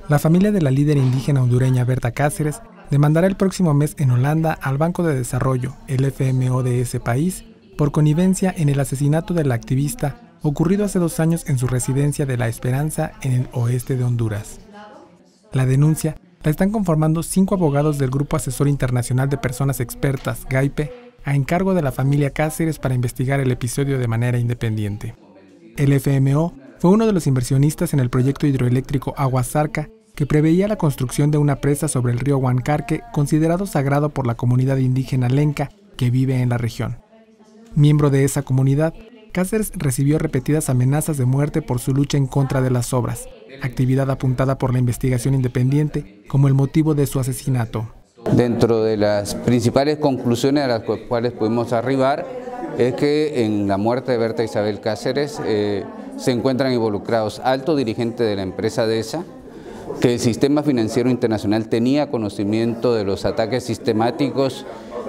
La familia de la líder indígena hondureña Berta Cáceres demandará el próximo mes en Holanda al Banco de Desarrollo, el FMO de ese país, por connivencia en el asesinato de la activista ocurrido hace 2 años en su residencia de La Esperanza en el oeste de Honduras. La denuncia la están conformando 5 abogados del Grupo Asesor Internacional de Personas Expertas, GAIPE, a encargo de la familia Cáceres para investigar el episodio de manera independiente. El FMO fue uno de los inversionistas en el proyecto hidroeléctrico Aguasarca, que preveía la construcción de una presa sobre el río Huancarque, considerado sagrado por la comunidad indígena lenca que vive en la región. Miembro de esa comunidad, Cáceres recibió repetidas amenazas de muerte por su lucha en contra de las obras, actividad apuntada por la investigación independiente como el motivo de su asesinato. Dentro de las principales conclusiones a las cuales pudimos arribar es que en la muerte de Berta Isabel Cáceres se encuentran involucrados altos dirigentes de la empresa DESA, que el sistema financiero internacional tenía conocimiento de los ataques sistemáticos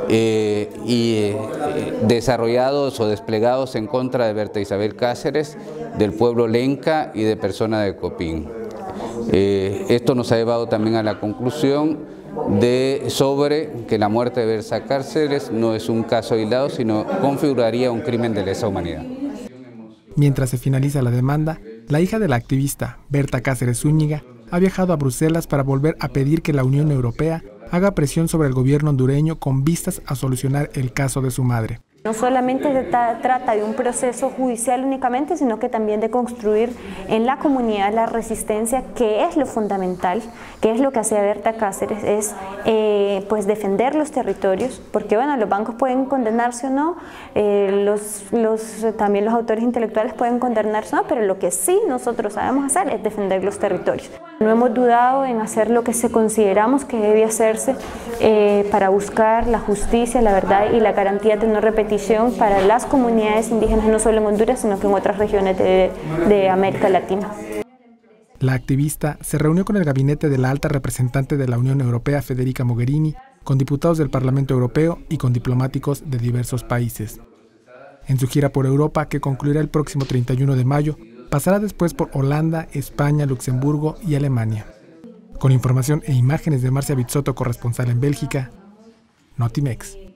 y desarrollados o desplegados en contra de Berta Isabel Cáceres, del pueblo lenca y de personas de Copín. Esto nos ha llevado también a la conclusión sobre que la muerte de Berta Cáceres no es un caso aislado, sino configuraría un crimen de lesa humanidad. Mientras se finaliza la demanda, la hija de la activista, Berta Cáceres Zúñiga, ha viajado a Bruselas para volver a pedir que la Unión Europea haga presión sobre el gobierno hondureño con vistas a solucionar el caso de su madre. No solamente se trata de un proceso judicial únicamente, sino que también de construir en la comunidad la resistencia, que es lo fundamental, que es lo que hace Berta Cáceres, es pues defender los territorios, porque bueno, los bancos pueden condenarse o no, también los autores intelectuales pueden condenarse o no, pero lo que sí nosotros sabemos hacer es defender los territorios. No hemos dudado en hacer lo que consideramos que debe hacerse para buscar la justicia, la verdad y la garantía de no repetición para las comunidades indígenas, no solo en Honduras, sino que en otras regiones de América Latina. La activista se reunió con el gabinete de la alta representante de la Unión Europea, Federica Mogherini, con diputados del Parlamento Europeo y con diplomáticos de diversos países. En su gira por Europa, que concluirá el próximo 31 de mayo, pasará después por Holanda, España, Luxemburgo y Alemania. Con información e imágenes de Marcia Bizzotto, corresponsal en Bélgica, Notimex.